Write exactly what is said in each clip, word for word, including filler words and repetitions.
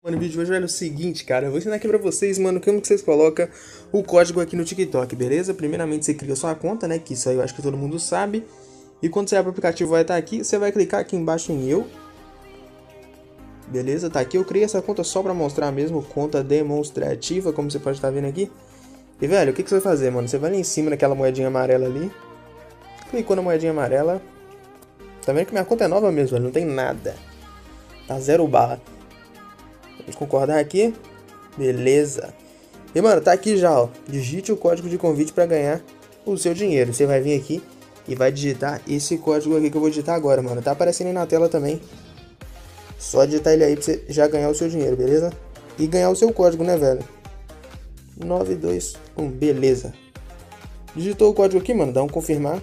Mano, o vídeo de hoje é o seguinte, cara, eu vou ensinar aqui pra vocês, mano, como que vocês colocam o código aqui no TikTok, beleza? Primeiramente você cria sua conta, né, que isso aí eu acho que todo mundo sabe. E quando você abre o aplicativo vai estar aqui, você vai clicar aqui embaixo em eu. Beleza, tá aqui, eu criei essa conta só pra mostrar mesmo, conta demonstrativa, como você pode estar vendo aqui. E velho, o que, que você vai fazer, mano? Você vai ali em cima naquela moedinha amarela ali. Clicou na moedinha amarela. Tá vendo que minha conta é nova mesmo, velho, não tem nada. Tá zero barra. Vamos concordar aqui. Beleza. E mano, tá aqui já, ó. Digite o código de convite para ganhar o seu dinheiro. Você vai vir aqui e vai digitar esse código aqui que eu vou digitar agora, mano. Tá aparecendo aí na tela também. Só digitar ele aí pra você já ganhar o seu dinheiro, beleza? E ganhar o seu código, né, velho? nove dois um, beleza. Digitou o código aqui, mano. Dá um confirmar.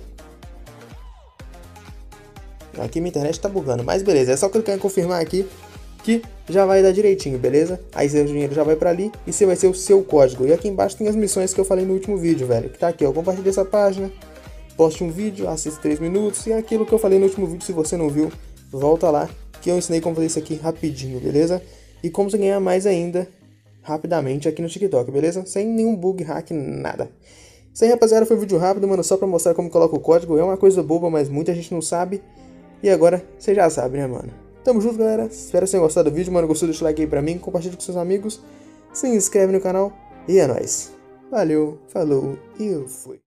Aqui minha internet tá bugando, mas beleza. É só clicar em confirmar aqui que já vai dar direitinho, beleza? Aí seu dinheiro já vai pra ali e você vai ser o seu código. E aqui embaixo tem as missões que eu falei no último vídeo, velho. Que tá aqui, ó. Compartilhe essa página, poste um vídeo, assista três minutos. E aquilo que eu falei no último vídeo, se você não viu, volta lá. Que eu ensinei como fazer isso aqui rapidinho, beleza? E como você ganhar mais ainda, rapidamente aqui no TikTok, beleza? Sem nenhum bug, hack, nada. Isso aí, rapaziada, foi um vídeo rápido, mano. Só pra mostrar como coloca o código. É uma coisa boba, mas muita gente não sabe. E agora, você já sabe, né, mano? Tamo junto, galera. Espero que vocês tenham gostado do vídeo, mano. Gostou? Deixa o like aí pra mim, compartilha com seus amigos, se inscreve no canal e é nóis. Valeu, falou e eu fui.